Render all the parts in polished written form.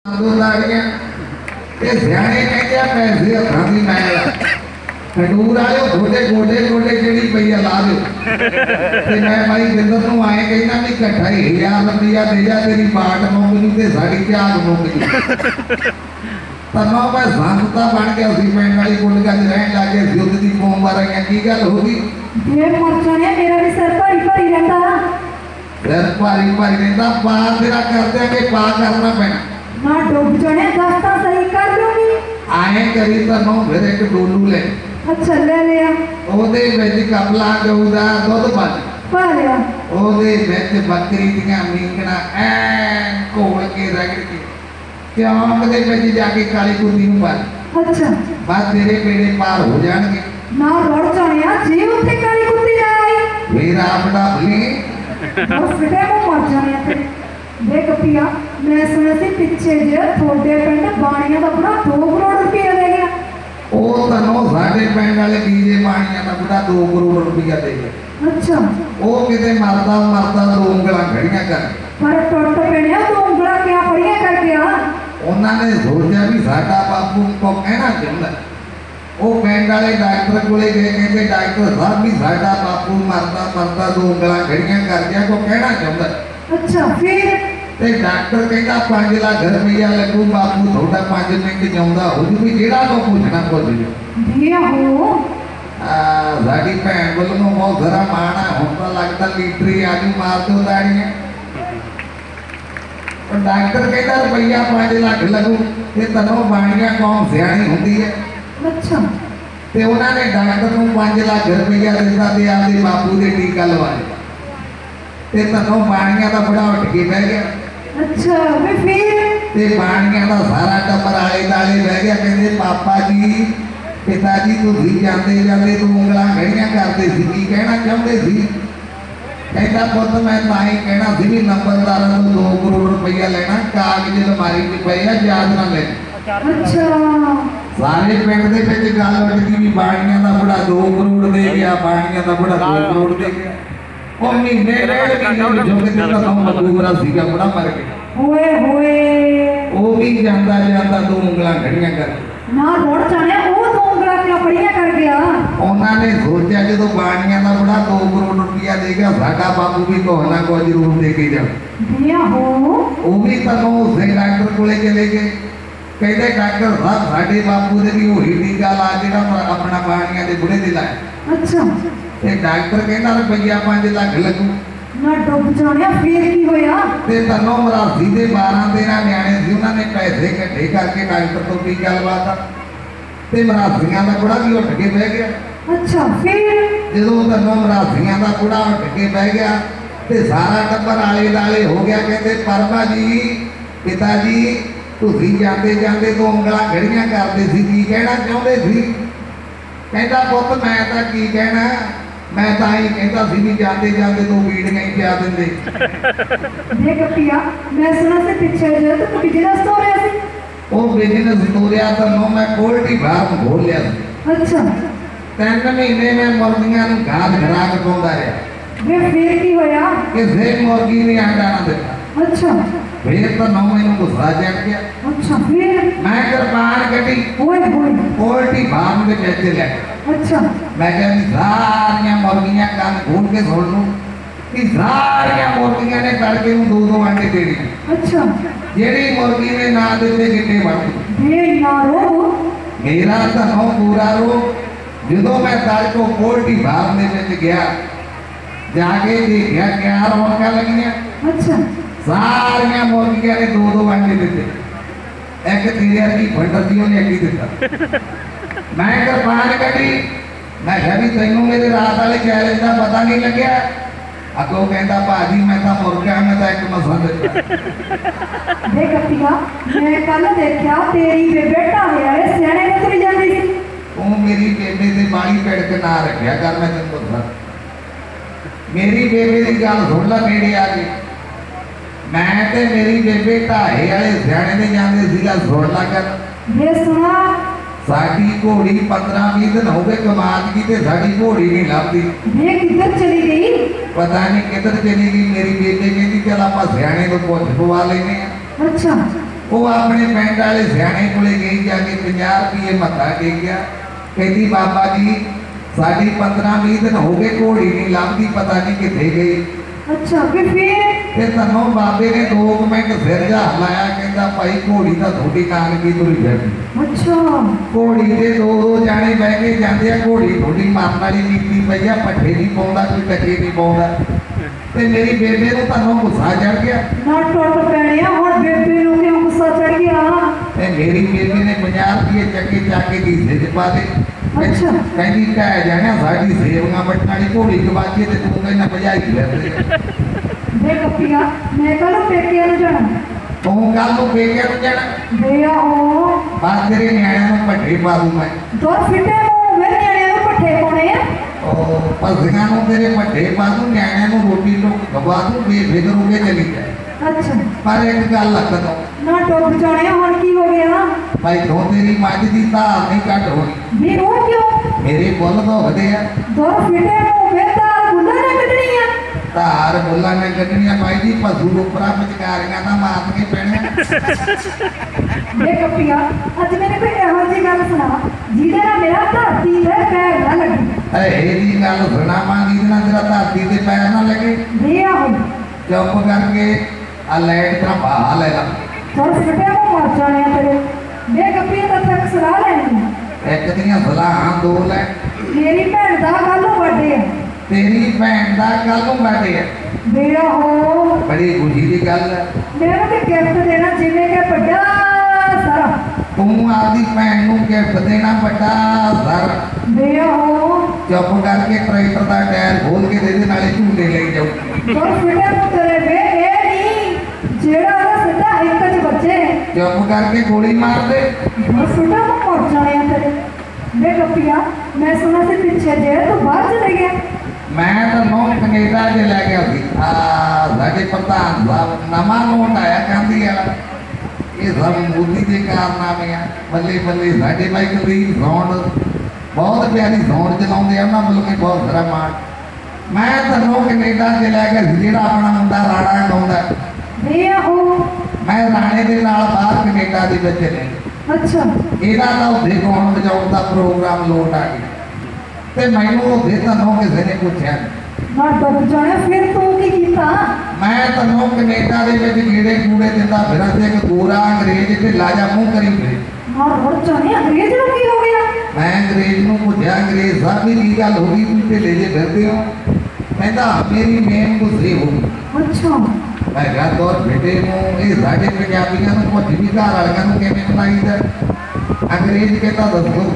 दो लाड़ियां ते सियाणे कहते पैसे हथां दी मैल खडूर आयो गोडे गोडे गोडे जेड़ी पई ला दो ते मैं भाई बिंदर नूं आए कहना भी इकट्ठा ही 1000 रुपया दे जा तेरी बाट मुक जू ते साडी झाग मुक जू तनो मैं संता बन गया सी पिंड वाली गुंडगा च रहन लग गए युद्ध दी कौम वारियां की गल हो गई ये मोर्चा ने मेरा भी सर भारी भारी रहता सिर भारी भारी रहता पा तेरा करते के पा करना पैना ना डूब जाने रास्ता सही कर लूंगी आए करी तनो फिर एक डोलू ले अच्छा ले लिया ओदे विच कपला गऊदा दुध पा लिया ओदे विच बकरी दियां मींगना ऐन घोल के रगड़ के क्यों दे विच जाके काली कुत्ती नूं पा अच्छा बस तेरे पेड़े पार हो जाणगे ना रोड़ जाने जी उत्थे काली कुत्ती आई फिर आपदा भले और फिटे को मर जाने ते देख पिया मैं सुने सी पिछे जे थोड़े पिंड बाणियां दा बड़ा 2 करोड़ रुपया दे गया ओ तनो साडे पिंड वाले डीजे बाणियां दा बड़ा 2 करोड़ रुपया दे गया अच्छा ओ किते मरदा मरदा दो ਉਂਗਲਾਂ खड़ियां कर पर टुट पेड़िया 2 ਉਂਗਲਾਂ क्या पड़िया कर गया ਉਹਨਾਂ ਨੇ ਸੋਚਿਆ ਵੀ ਸਾਡਾ ਬਾਪੂ ਕੋ ਕਹਿਣਾ ਚਾਹੁੰਦਾ ਉਹ ਪਿੰਡ ਵਾਲੇ ਡਾਕਟਰ ਕੋਲੇ ਗਏ ਕਹਿੰਦੇ ਡਾਕਟਰ ਸਾਹਿਬ ਵੀ ਸਾਡਾ ਬਾਪੂ ਮਰਦਾ ਮਰਦਾ ਦੋ ਉਂਗਲਾਂ ਖੜੀਆਂ ਕਰ ਗਿਆ ਕੋ ਕਹਿਣਾ ਚਾਹੁੰਦਾ अच्छा फिर ਤੇ ਡਾਕਟਰ ਕਹਿੰਦਾ 5 ਲੱਖ ਰੁਪਇਆ ਲੱਗੂ ਬਾਪੂ ਤੁਹਾਡਾ 5 ਮਿੰਟ ਜਿਉਂਦਾ ਹੋ ਜੂ ਵੀ ਜਿਹੜਾ ਕੋ ਪੁੱਛਣਾ ਪੁੱਛ ਲਿਓ दिया हो ਸਾਡੀ ਭੈਣ ਵੱਲੋਂ ਬਹੁਤ ਜ਼ਰਾ ਮਾਣ ਆ ਹੁਣ ਤਾਂ ਲੱਗਦਾ ਲੀਟਰੀ ਆਜੂ ਮਾਰ ਦੋ ਦਾੜੀਆਂ और डॉक्टर कहता रुपया 5 लाख लगू ये तनो बाणियां कौम सियाणी हुंदी है अच्छा ते उन्होंने डॉक्टर को 5 लाख रुपया दिता ते आपदे बापू दे टीका लवाए ते तनो बाणियां दा बड़ा उठ के बह गया अच्छा वे फिर ते बाणियां दा सारा टब्बर आले दाले बह गया कहंदे पापा जी पिताजी तुसीं जांदे जांदे तो ਉਂਗਲਾਂ खड़ियां करदे सी की कहना चाहुंदे सी कहता पुत मैं ताई कहना सी भी नंबरदारा तो 2 करोड़ रुपया लेना कागज अलमारी च पए आ याद ना ले अच्छा सारे पिंड दे विच गल उठ गई भी बाणियां दा बड़ा 2 करोड़ दे गया बाणियां दा बड़ा 2 करोड़ दे गया ओ महीने डेढ़ महीने जो कि तेरा तो मजबूरा सीगा बड़ा मर गया होए ओ भी जांदा जांदा 2 ਉਂਗਲਾਂ खड़ियां कर ना रोड़ जाने ओ 2 ਉਂਗਲਾਂ क्या पड़िया कर गया ਉਹਨਾਂ ਨੇ ਸੋਚਿਆ ਜਦੋਂ ਬਾਣੀਆਂ ਦਾ ਬੜਾ 2 ਕਰੋੜ ਰੁਪਇਆ ਦੇ ਗਿਆ ਸਾਡਾ ਬਾਪੂ ਵੀ ਕੋਈ ਨਾ ਕੋਈ ਜ਼ਰੂਰ ਦੇ ਕੇ ਜਾਵੇ दिया हो ਉਹ ਵੀ ਤਨੋਂ ਉਸੇ ਡਾਕਟਰ ਕੋਲੇ ਚਲੇ ਗਏ ਕਹਿੰਦੇ ਡਾਕਟਰ ਸਾਹਿਬ ਸਾਡੇ ਬਾਪੂ ਦੇ ਵੀ ਉਹੀ ਟੀਕਾ ਲਾ ਜਿਹੜਾ ਆਪਣਾ ਬਾਣੀਆਂ ਦੇ ਬੁੜੇ ਦੇ ਲਾਇਆ अच्छा ਤੇ ਡਾਕਟਰ ਕਹਿੰਦਾ ਰੁਪਈਆ 5 ਲੱਖ ਲੱਗੂ ना डूब जाने फिर की होया ਤੇ ਤਨੋਂ ਮਰਾਸੀ ਦੇ 12 13 ਨਿਆਣੇ ਸੀ ਉਹਨਾਂ ਨੇ ਪੈਸੇ ਇਕੱਠੇ ਕਰਕੇ ਡਾਕਟਰ ਤੋਂ ਟੀਕਾ ਲਵਾਤਾ ਤੇ ਮਰਾਸੀਆਂ ਦਾ ਬੁੜਾ ਵੀ ਉੱਠ ਕੇ ਬਹਿ ਗਿਆ अच्छा फिर ਜਦੋਂ ਤਨੋਂ ਮਰਾਸੀਆਂ ਦਾ ਬੁੜਾ ਉੱਠ ਕੇ ਬਹਿ ਗਿਆ ਤੇ ਸਾਰਾ ਟੱਬਰ ਆਲੇ ਦਾਲੇ ਹੋ ਗਿਆ ਕਹਿੰਦੇ ਪਰਮਾ ਜੀ ਪਿਤਾ ਜੀ ਤੁਸੀਂ ਜਾਂਦੇ ਜਾਂਦੇ ਤੋਂ ਉਂਗਲਾਂ ਖੜੀਆਂ ਕਰਦੇ ਸੀ ਕੀ ਕਹਿਣਾ ਚਾਹੁੰਦੇ ਸੀ ਕਹਿੰਦਾ ਪੁੱਤ ਮੈਂ ਤਾਂ ਕੀ ਕਹਿਣਾ मैं तो ही कहता सी भी जाते जाते तो बीड़ियां ही पिया देंदे देख पिया मैं सुना से पीछे जो तो बिजनेस तो रहा सी ओ बिजनेस तोरिया तो नो मैं पोल्ट्री फार्म खोल लिया अच्छा 3 महीने में मुर्गियां नु घास खराक पाउंदा रहा वे फिर की होया कि जे मुर्गी ने अंडा ना देता अच्छा फिर तो 9 महीने गुस्सा चढ़ गया अच्छा फिर मैं कृपान कटी होए पोल्ट्री फार्म के पैसे ले अच्छा मैं कहती सारियां मुर्गियां कान खोल के सुन लूं कि सारियां मुर्गियां ने तड़के नूं 2-2 अंडे देने अच्छा जेड़ी मुर्गी ने ना दिते कितने बढ़ ये यारो मेरा तो पूरा रो जो मैं तड़को पोल्ट्री फार्म दे विच गया जाके देखा क्या रौनक लगियां अच्छा सारियां मुर्गियां ने 2-2 अंडे दिते एक तेरे की फंडर दी ने एक दिता मैं कृपान कटी मैं भी तेनों मेरे रात वाले चैलेंज का पता नहीं लग्या अगो कहता भाजी मैं तो मुर्गा मैं तो एक मसंद देख पिया मैं कल देखा तेरी बेटा है सियाने ने तुरी जांदी सी तू मेरी बेबे ते बाली पेड़ के ना रखया कर मैं तेन दसा मेरी बेबे की गल सुन ला नेड़े आ गई मैं ते मेरी बेबे ढाहे वाले सियाने दे जांदे सीगा सुन ला कर ये सुना साडी घोड़ी 15-20 दिन हो गए कमाल की ते साडी घोड़ी नहीं लभदी ये किधर चली गई पता नहीं किधर चली गई मेरी बेटे कहती चल आप सियाने तो पुछ पवा लेने अच्छा ਉਹ ਆਪਣੇ ਪਿੰਡ ਵਾਲੇ ਸਿਆਣੇ ਕੋਲੇ ਗਈ ਜਾ ਕੇ 50 ਰੁਪਏ ਮੱਥਾ ਟੇਕਿਆ। ਕਹਿੰਦੀ ਬਾਬਾ ਜੀ ਸਾਡੀ 15-20 ਦਿਨ ਹੋ ਗਏ ਘੋੜੀ ਨਹੀਂ ਲੱਭਦੀ, ਪਤਾ ਨਹੀਂ ਕਿੱਥੇ ਗਈ। ਅੱਛਾ ਫਿਰ ਤੇ ਤਨੋਂ ਬਾਬੇ ਨੇ 2 ਮਿੰਟ ਸਿਰ ਜਾ ਹਲਾਇਆ, ਕਹਿੰਦਾ ਭਾਈ ਘੋੜੀ ਤਾਂ ਤੁਹਾਡੀ ਨਾਨਕੀ ਤੁਰੀ ਫਿਰਦੀ। ਅੱਛਾ ਘੋੜੀ ਦੇ 2 ਜਾਣੇ ਬਹਿ ਕੇ ਜਾਂਦੇ ਆ, ਘੋੜੀ ਤੁਹਾਡੀ ਮਰਨ ਵਾਲੀ ਨੀਤੀ ਪਈ ਆ, ਪੱਠੇ ਨਹੀਂ ਪਾਉਂਦਾ, ਕੋਈ ਟੱਕੇ ਨਹੀਂ ਪਾਉਂਦਾ। ਤੇ ਮੇਰੀ ਬੇਬੇ ਨੂੰ ਤੁਹਾਨੂੰ ਗੁੱਸਾ ਚੜ ਗਿਆ। ਨਾ ਟੁੱਟ ਪੈਣਿਆ ਹੁਣ ਬੇਬੇ ਨੂੰ ਕਿਉਂ ਗੁੱਸਾ ਚੜ ਗਿਆ? ਤੇ ਮੇਰੀ ਬੇਬੇ ਨੇ 50 ਰੁਪਏ ਚੱਕੇ ਚੱਕ ਕੇ ਗੀਸੇ 'ਚ ਪਾ ਦੇ। ਅੱਛਾ ਕਹਿੰਦੀ ਕਹਿ ਜਾਣਾ ਸਾਡੀ ਸੇਵੀਆਂ ਵੱਟਣ ਵਾਲੀ ਘੋੜੀ ਗਵਾਚੀ ਤੇ ਤੂੰ ਕਹਿੰਦਾ ਭਜਾਈ ਫਿਰਦੇ। ਦੇ ਕੱਪੀਆ ਮੈਂ ਕੱਲ ਪੇਕਿਆਂ ਨੂੰ ਜਾਣਾ। ਤੂੰ ਕੱਲ ਨੂੰ ਪੇਕਿਆਂ ਨੂੰ ਜਾਣਾ? ਦੇ ਆਹੋ ਬਸ ਤੇਰੇ ਨਿਆਣਿਆਂ ਨੂੰ ਪੱਠੇ ਪਾ ਦੂੰ ਮੈਂ। ਦੋ ਫਿੱਟੇ ਨੂੰ ਮੇਰੇ ਨਿਆਣਿਆਂ ਨੂੰ ਪੱਠੇ ਪਾਉਣੇ ਆ। ਉਹ ਪਸੀਆਂ ਨੂੰ ਤੇਰੇ ਪੱਠੇ ਪਾ ਦੂੰ, ਨਿਆਣਿਆਂ ਨੂੰ ਰੋਟੀ ਤੋਂ ਖਵਾ ਦੂੰ, ਬੇਫਿਕਰ ਹੋ ਕੇ ਚਲੀ ਜਾਏ। ਅੱਛਾ ਪਰ ਇੱਕ ਗੱਲ ਲੱਗ ਦੋ ਨਾ ਡੁੱਬ ਜਾਣੇ ਹੁਣ ਕੀ ਹੋ ਗਿਆ? ਭਾਈ ਦੋ ਤੇਰੀ ਮੱਝ ਦੀ ਧਾਰ ਨਹੀਂ ਘੱਟ ਹੋਣੀ। ਵੀ ਉਹ ਕਿਉਂ? ਮੇਰੇ ਬੁੱਲ ਦੁਖਦੇ ਆ। ਦੋ ਫਿੱਟੇ ਨੂੰ ਵੇਤਾਰ ਬੁੱਲਾ ਨਾ ਕੱਢਣੀ ਆ। ਧਾਰ ਬੁੱਲਾਂ ਨੇ ਕੱਢਣੀਆਂ ਭਾਈ ਜੀ, ਪਸ਼ੂ ਉਪਰਾ ਵਿਚਕਾਰੀਆਂ ਤਾਂ ਮਾਰਨੀਆਂ ਪੈਣੀਆਂ। ਦੇ ਕੱਪੀਆ ਅੱਜ ਮੈਨੂੰ ਕੋਈ ਇਹੋ ਜਿਹੀ ਗੱਲ ਸੁਣਾ ਜਿਹਦੇ ਨਾਲ ਮੇਰਾ ਧਰਤੀ ਤੇ ਪੈਰ ਨਾ ਲੱਗੇ। ਇਹਦੀ ਗੱਲ ਸੁਣਾਵਾਂ ਜਿਹਦੇ ਨਾਲ ਤੇਰਾ ਧਰਤੀ ਤੇ ਪੈਰ ਨਾ ਲੱਗੇ? ਦੇ ਆਹੋ ਚੁੱਪ ਕਰਕੇ ਆ ਲੈਟ ਦਾ ਬਹਾ ਲੈ ਲਾ। ਦੋ ਫਿੱਟੇ ਨੂੰ ਮਰ ਜਾਣੇ ਆ ਤੇਰੇ। ਦੇ ਕੱਪੀਆ ਤਾਂ ਤੱਕ ਸਲਾਹ ਲੈਣੀ ਆ। ਇੱਕ ਦੀਆਂ ਸਲਾਹਾਂ 2 ਲੈ। ਮੇਰੀ ਭੈਣ ਦਾ ਕੱਲ ਨੂੰ ਬਰਥਡੇ ਆ। ਤੇਰੀ ਭੈਣ ਦਾ ਕੱਲ ਨੂੰ ਬਰਥਡੇ ਹੈ। ਦੇ ਆਹੋ ਬੜੀ ਖੁਸ਼ੀ ਦੀ ਗੱਲ ਹੈ। ਮੈਨੂੰ ਤੇ ਗਿਫਟ ਦੇਣਾ ਜਿਵੇਂ ਕਿ ਵੱਡਾ ਸਾਰਾ। ਤੂੰ ਆਪਦੀ ਭੈਣ ਨੂੰ ਗਿਫਟ ਦੇਣਾ ਵੱਡਾ ਸਾਰਾ। ਦੇ ਆਹੋ ਚੁੱਪ ਕਰਕੇ ਟਰੈਕਟਰ ਦਾ ਟਾਇਰ ਖੋਲ ਕੇ ਦੇ ਦੇ, ਨਾਲੇ ਝੂਟੇ ਲਈ ਜਾਊ। ਦੋ ਫਿੱਟੇ ਨੂੰ ਤੇਰੇ ਵੇ ਇਹ ਨਹੀਂ ਜਿਹੜਾ ਉਹਦਾ ਸਿੱਧਾ ਇੱਕ ਚ ਬੱਚੇ। ਚੁੱਪ ਕਰਕੇ ਗੋਲੀ ਮਾਰ ਦੇ। ਦੋ ਫਿੱਟੇ ਨੂੰ ਮਰ ਜਾਣੇ ਆ ਤੇਰੇ। ਦੇ ਕੱਪੀਆ ਮੈਂ ਸੁਣਾ ਸੀ ਪਿੱਛੇ ਜੇ ਤੂੰ ਬਾਹਰ ਚਲੇ ਗਿਆ। ਮੈਂ ਤਾਂ ਨੋਟ ਕੈਨੇਡਾ 'ਚ ਲੈ ਗਿਆ ਸੀ। ਸਾਡੇ ਪ੍ਰਧਾਨ ਸਾਹਿਬ ਨਵਾਂ ਨੋਟ ਆਇਆ ਕਹਿੰਦੀ ਵਾਲਾ, ਇਹ ਸਭ ਮੋਦੀ ਦੇ ਕਾਰਨਾਮੇ ਆ। ਬੱਲੇ ਬੱਲੇ ਸਾਡੇ ਮਾਈਕਲ ਦੀ ਜ਼ੌਣ ਬਹੁਤ ਪਿਆਰੀ ਜ਼ੌਣ ਚਲਾਉਂਦੇ ਆ, ਉਹਨਾਂ ਵੱਲੋਂ ਵੀ ਬਹੁਤ ਸਾਰਾ ਮਾਣ। ਮੈਂ ਤਾਂ ਨੋਟ ਕੈਨੇਡਾ 'ਚ ਲੈ ਗਿਆ ਸੀ, ਜਿਹੜਾ ਆਪਣਾ ਮੁੰਡਾ ਰਾਣਾ ਗਾਉਂਦਾ। ਦੇ ਆਹੋ ਮੈਂ ਰਾਣੇ ਦੇ ਨਾਲ ਬਾਹਰ ਕੈਨੇਡਾ ਦੇ ਵਿੱਚ ਨੇ। ਅੱਛਾ ਇਹਦਾ ਤਾਂ ਉੱਥੇ ਗਾਉਣ ਵਜਾਉਣ ਦਾ ਪ੍ਰੋਗਰਾਮ ਲੋਟ ਆ ਗਿਆ ਤੇ ਮੈਨੂੰ ਉੱਥੇ ਤੁਹਾਨੂੰ ਕਿਸੇ ਨੇ ਪੁੱਛਿਆ। ਨਾ ਡੁੱਬ ਜਾਣੇ ਫਿਰ ਤੂੰ ਕੀ ਕੀਤਾ? ਮੈਂ ਤੁਹਾਨੂੰ ਕੈਨੇਡਾ ਦੇ ਵਿੱਚ ਕੀੜੇ ਕੂੜੇ ਦਿੰਦਾ ਫਿਰਾਂ ਤੇ ਇੱਕ ਗੋਰਾ ਅੰਗਰੇਜ਼ ਤੇ ਲਾਜਾ ਮੂੰਹ ਕਰੀ ਫਿਰੇ। ਨਾ ਰੁੜ ਜਾਣੇ ਅੰਗਰੇਜ਼ ਨੂੰ ਕੀ ਹੋ ਗਿਆ? ਮੈਂ ਅੰਗਰੇਜ਼ ਨੂੰ ਪੁੱਛਿਆ, ਅੰਗਰੇਜ਼ ਸਾਹਿਬ ਵੀ ਕੀ ਗੱਲ ਹੋ ਗਈ, ਤੁਸੀਂ ਢਿੱਲੇ ਜੇ ਫਿਰਦੇ ਹੋ? ਕਹਿੰਦਾ ਮੇਰੀ ਮੇਮ ਗੁੱਸੇ ਹੋ ਗਈ। ਅੱਛਾ ਮੈਂ ਕਿਹਾ ਤੋਰ ਬੇਟੇ ਨੂੰ ਇਹ ਸਾਡੇ ਪੰਜਾਬੀਆਂ ਨੂੰ ਪੁੱਛ ਵੀ ਘਰ ਵਾਲਿਆਂ ਨੂੰ ਕਿਵੇਂ ਬਣਾਈਦਾ? ਅੰਗਰੇਜ਼ ਕਹਿੰਦਾ ਦੱਸੋ।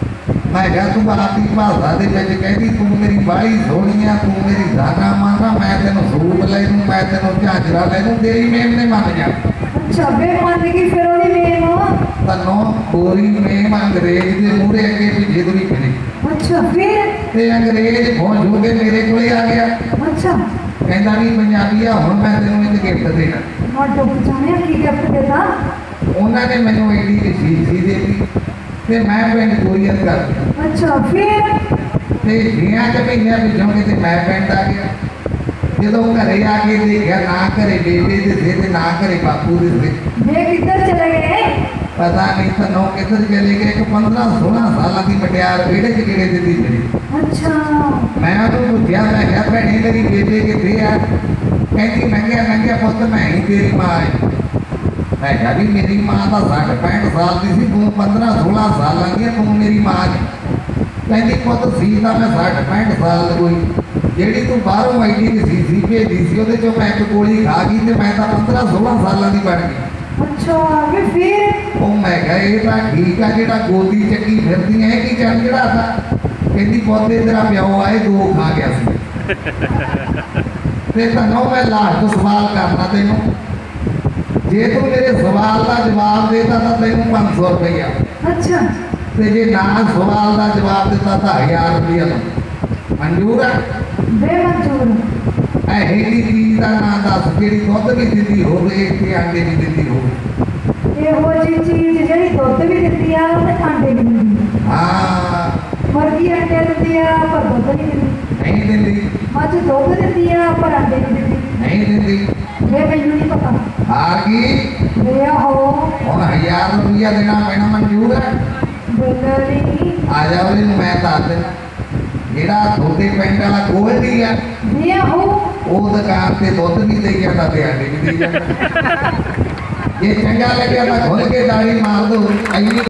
ਮੈਂ ਕਿਹਾ ਤੂੰ ਆਪਣੀ ਭਾਸ਼ਾ ਦੇ ਵਿੱਚ ਕਹਿੰਦੀ ਤੂੰ ਮੇਰੀ ਬਾਹਲੀ ਸੋਹਣੀ ਆ, ਤੂੰ ਮੇਰੀ ਜ਼ਾਨਾ ਮੰਗਾ, ਮੈਂ ਤੈਨੂੰ ਸੂਟ ਲੈ ਦੂੰ, ਮੈਂ ਤੈਨੂੰ ਝਾਂਜਰਾ ਲੈ ਦੂੰ, ਤੇਰੀ ਮੇਮ ਨੇ ਮੰਨ ਜਾ। ਅੱਛਾ ਬੇ ਮੰਨ ਗਈ ਫਿਰ ਉਹਦੀ ਮੇਮ। ਤਨੋਂ ਗੋਰੀ ਮੇਮ ਅੰਗਰੇਜ਼ ਦੇ ਮੂਹਰੇ ਅੱਗੇ ਪਿੱਛੇ ਤੁਰੀ ਫਿਰੀ ਅੱਛਾ ਫਿਰ? ਤੇ ਅੰਗਰੇਜ਼ ਖੁਸ਼ ਹੋ ਕੇ ਮੇਰੇ ਕੋਲੇ ਆ ਗਿਆ। ਅੱਛਾ ਕਹਿੰਦਾ ਵੀ ਪੰਜਾਬੀਆ ਹੁਣ ਮੈਂ ਤੈਨੂੰ ਇੱਕ ਗਿਫਟ ਦੇਣਾ। ਨਾ ਡੁੱਬ ਜਾਣੇ ਕੀ ਗਿਫਟ ਦੇਦਾ? ਉਹਨਾਂ ਨੇ ਮੈਨੂੰ ਐਡੀ ਸ਼ੀਸ਼ੀ ਦੇ ਦਿੱਤੀ ਤੇ ਮੈਂ ਪਿੰਡ ਕੋਰੀਅਰ ਕਰ ਦਿੱਤਾ। ਅੱਛਾ ਫਿਰ? ਤੇ 6 ਮਹੀਨਿਆਂ ਵਿੱਚੋਂ ਕਿਤੇ ਮੈਂ ਪਿੰਡ ਆ ਗਿਆ। ਜਦੋਂ ਘਰੇ ਆ ਕੇ ਦੇਖਿਆ ਨਾ ਘਰੇ ਬੇਬੇ ਦੇ ਸੀ ਤੇ ਨਾ ਘਰੇ ਬਾਪੂ ਦੇ ਸੀ। ਵੇ ਕਿੱਧਰ ਚਲੇ ਗਏ? ਪਤਾ ਨਹੀਂ ਤਨੋਂ ਕਿੱਧਰ ਚਲੇ ਗਏ। ਇੱਕ 15-16 ਸਾਲਾਂ ਦੀ ਮਟਿਆਰ ਵਿਹੜੇ 'ਚ ਕਿਹੜੇ ਦਿੱਤੀ ਮੇਰੀ। ਅੱਛਾ ਮੈਂ ਉਹਨੂੰ ਪੁੱਛਿਆ, ਮੈਂ ਕਿਹਾ ਭੈਣੇ ਮੇਰੀ ਬੇਬੇ ਕਿੱਥੇ ਆ? ਕਹਿੰਦੀ ਨੰਗਿਆ ਪੁੱਤ ਮੈਂ ਹੀ ਤੇਰੀ ਮਾਂ ਹੈ। ਮੈਂ ਕਿਹਾ ਵੀ ਮੇਰੀ ਮਾਂ ਤਾਂ 60-65 ਸਾਲ ਦੀ ਸੀ, ਤੂੰ 15-16 ਸਾਲਾਂ ਦੀ, ਤੂੰ ਮੇਰੀ ਮਾਂ ਹੈ। ਕਹਿੰਦੀ ਪੁੱਤ ਸੀ ਤਾਂ ਮੈਂ 60-65 ਸਾਲ ਦੀ ਕੋਈ, ਜਿਹੜੀ ਤੂੰ ਬਾਹਰੋਂ ਐਡੀ ਸੀ ਭੇਜੀ ਸੀ ਉਹਦੇ ਚੋਂ ਮੈਂ ਇੱਕ ਗੋਲੀ ਖਾ ਗਈ ਤੇ ਮੈਂ ਤਾਂ 15-16 ਸਾਲਾਂ ਦੀ ਬਣ ਗਈ। ਅੱਛਾ ਵੇ ਫਿਰ? ਉਹ ਮੈਂ ਕਿਹਾ ਇਹ ਤਾਂ ਠੀਕ ਆ, ਜਿਹੜਾ ਗੋਦੀ ਚੱਕੀ ਫਿਰਦੀ ਐ ਕੀ ਚੱਲ ਜਿਹੜਾ ਤਾ। ਕਹਿੰਦੀ ਪੌਦੇ ਤੇਰਾ ਪਿਓ ਆਏ 2 ਖਾ ਗਿਆ ਸੀ। ਤੇ ਤੈਨੂੰ ਮੈਂ ਲਾਸਟ ਸਵਾਲ ਕਰਨਾ ਤੈਨੂੰ, ਜੇ ਤੂੰ ਮੇਰੇ ਸਵਾਲ ਦਾ ਜਵਾਬ ਦੇਤਾ ਤਾਂ ਤੈਨੂੰ 500 ਰੁਪਇਆ। ਅੱਛਾ ਤੇ ਜੇ ਨਾ ਸਵਾਲ ਦਾ ਜਵਾਬ ਦਿੱਤਾ ਤਾਂ 1000 ਰੁਪਇਆ। ਮਨਜ਼ੂਰ ਆ? ਬੇਮਨਜ਼ੂਰ। ਇਹ ਦੀ ਚੀਜ਼ ਦਾ ਨਾਂ ਦੱਸ ਜਿਹੜੀ ਦੁੱਧ ਵੀ ਦਿੰਦੀ ਹੋਵੇ ਤੇ ਆਂਡੇ ਵੀ ਦਿੰਦੀ ਹੋਵੇ। ਇਹੋ ਜਿਹੀ ਚੀਜ਼ ਜਿਹੜੀ ਦੁੱਧ ਵੀ ਦਿੰਦੀ ਆ ਤੇ ਆਂਡੇ ਵੀ ਦਿੰਦੀ ਆ। ਹਾਂ ਮੁਰਗੀ ਅੰਡੇ ਦਿੰਦੀ ਆ ਪਰ ਦੁੱਧ ਨਹੀਂ ਦਿੰਦੀ। ਨਹੀਂ ਦਿੰਦੀ। ਮੱਝ ਦੁੱਧ ਦਿੰਦੀ ਆ ਪਰ ਅੰਡੇ ਨਹੀਂ ਦਿੰਦੀ। ਨਹੀਂ ਦਿੰਦੀ। ਵੇ ਮੈਨੂੰ ਨਹੀਂ ਪਤਾ ਹਾਰ ਗਈ ਵੇ ਆਹੋ ਹੁਣ 1000 ਰੁਪਇਆ ਦੇਣਾ ਪੈਣਾ ਮਨਜ਼ੂਰ ਹੈ ਬੋਲਣੀ ਆ ਜਾਓ ਇਹਨੂੰ ਮੈਂ ਦੱਸ ਦੇਣਾ ਜਿਹੜਾ ਤੁਹਾਡੇ ਪਿੰਡ ਵਾਲਾ ਗੋਲਡੀ ਆ ਵੇ ਆਹੋ ਉਹ ਦੁਕਾਨ ਤੇ ਦੁੱਧ ਵੀ ਦੇ ਜਾਂਦਾ ਤੇ ਅੰਡੇ ਵੀ ਦੇ ਜਾਂਦਾ ਜੇ ਚੰਗਾ ਲੱਗਿਆ ਤਾਂ ਖੁੱਲ ਕੇ ਦਾੜੀ ਮਾਰ ਦੋ